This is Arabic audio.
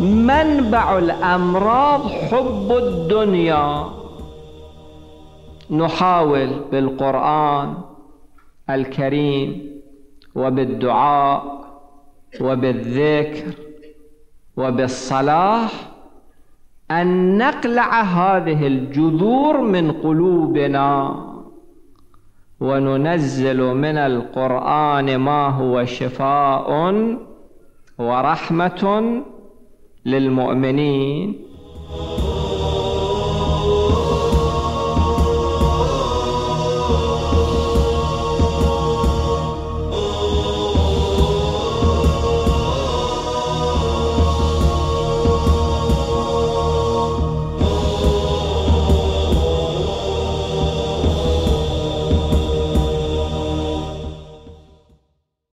منبع الأمراض حب الدنيا. نحاول بالقرآن الكريم وبالدعاء وبالذكر وبالصلاة أن نقلع هذه الجذور من قلوبنا، وننزل من القرآن ما هو شفاء ورحمة للمؤمنين.